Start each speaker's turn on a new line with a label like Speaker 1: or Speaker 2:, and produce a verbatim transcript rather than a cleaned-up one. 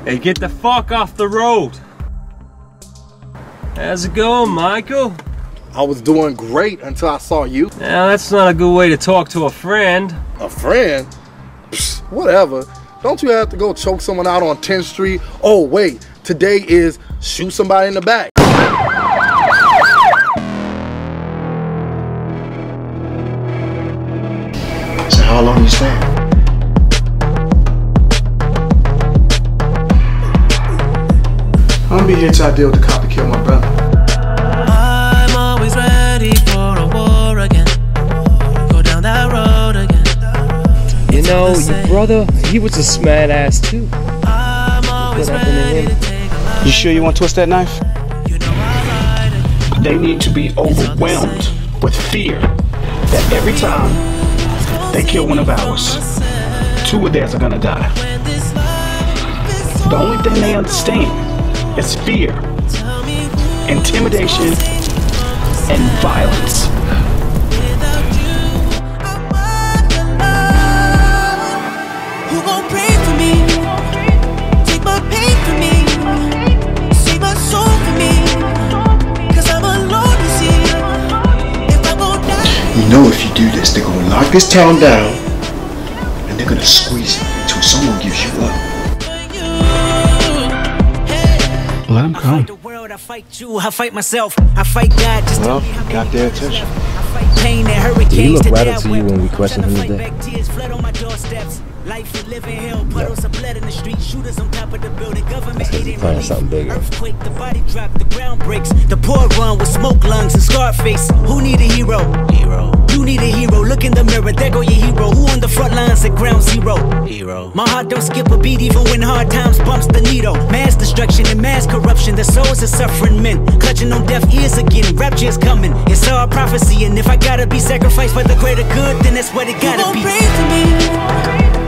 Speaker 1: Hey, get the fuck off the road. How's it going, Michael?
Speaker 2: I was doing great until I saw you.
Speaker 1: Now, that's not a good way to talk to a friend.
Speaker 2: A friend? Psst, whatever. Don't you have to go choke someone out on tenth street? Oh, wait. Today is shoot somebody in the back.
Speaker 3: So how long you staying? I'm gonna be here till I deal with the cop that killed my brother.
Speaker 4: I'm always ready for a war again. Go down that road again.
Speaker 1: You know, your brother, he was a smart ass too.
Speaker 4: I'm always ready to take a life.
Speaker 5: You sure you want to twist that knife?
Speaker 4: You know I ride it.
Speaker 5: They need to be overwhelmed with fear that every time they kill one of ours, two of theirs are gonna die. The only thing they understand is fear, intimidation, and violence.
Speaker 4: You gon' pray for me, take my pain for me, save my soul for me, cause I'm alone, you see. If I gon' die,
Speaker 3: You know if you do this, they're gonna lock this town down and they're gonna squeeze it until someone gives you up.
Speaker 5: Let them come.
Speaker 4: the world, I fight you, I fight myself, I fight God just
Speaker 5: Well,
Speaker 4: to me,
Speaker 5: got their attention.
Speaker 4: I fight pain and hurricanes.
Speaker 6: Did he look
Speaker 4: today
Speaker 6: right
Speaker 4: I
Speaker 6: up to you
Speaker 4: wept.
Speaker 6: when we questioned him
Speaker 4: Tryna fight
Speaker 6: today?
Speaker 4: back, tears flood on my doorsteps. Life we live in hell, puddles of blood in the street, shooters on top of the building, government
Speaker 6: That's 'cause he
Speaker 4: aid
Speaker 6: planning
Speaker 4: relief.
Speaker 6: something bigger.
Speaker 4: Earthquake, the body drop, the ground breaks, the poor run with smoke lungs and scarred face. Who need a hero? Hero. You need a hero, look in the mirror, there go your hero. Who on the front lines at ground zero? Hero. My heart don't skip a beat even when hard times bumps the needle. Mass destruction and mass corruption, the souls of suffering men clutching on deaf ears again, rapture's coming. It's all prophecy, and if I gotta be sacrificed for the greater good, then that's what it gotta be. You gon' pray for me,